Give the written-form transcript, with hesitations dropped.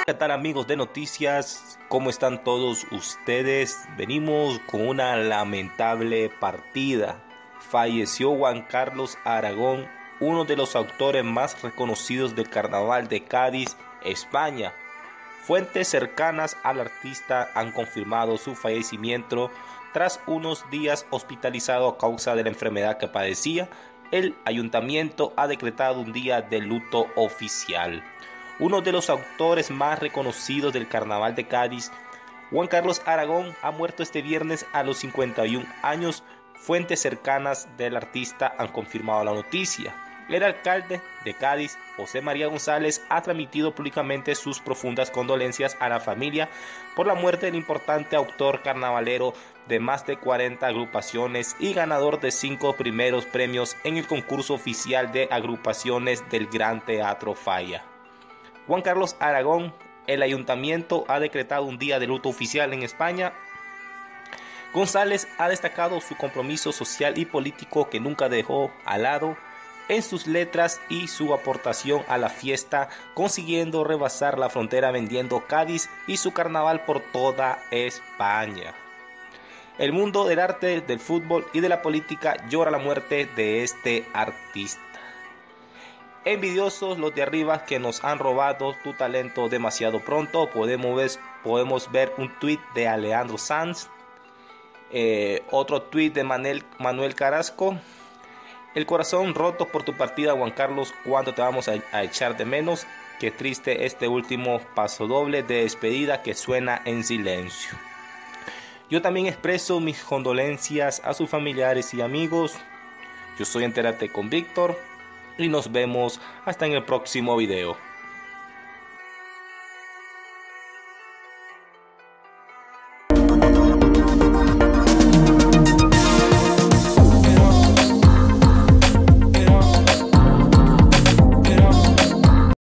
¿Qué tal, amigos de noticias? ¿Cómo están todos ustedes? Venimos con una lamentable partida. Falleció Juan Carlos Aragón, uno de los autores más reconocidos del Carnaval de Cádiz, España. Fuentes cercanas al artista han confirmado su fallecimiento tras unos días hospitalizado a causa de la enfermedad que padecía. El ayuntamiento ha decretado un día de luto oficial. Uno de los autores más reconocidos del Carnaval de Cádiz, Juan Carlos Aragón, ha muerto este viernes a los 51 años. Fuentes cercanas del artista han confirmado la noticia. El alcalde de Cádiz, José María González, ha transmitido públicamente sus profundas condolencias a la familia por la muerte del importante autor carnavalero de más de 40 agrupaciones y ganador de 5 primeros premios en el concurso oficial de agrupaciones del Gran Teatro Falla. Juan Carlos Aragón, el ayuntamiento ha decretado un día de luto oficial en España. González ha destacado su compromiso social y político que nunca dejó al lado en sus letras y su aportación a la fiesta, consiguiendo rebasar la frontera vendiendo Cádiz y su carnaval por toda España. El mundo del arte, del fútbol y de la política llora la muerte de este artista. Envidiosos los de arriba que nos han robado tu talento demasiado pronto. Podemos ver un tuit de Alejandro Sanz, otro tuit de Manuel Carrasco. El corazón roto por tu partida, Juan Carlos, cuánto te vamos a echar de menos. Qué triste este último paso doble de despedida que suena en silencio. Yo también expreso mis condolencias a sus familiares y amigos. Yo soy Entérate con Víctor y nos vemos hasta en el próximo video.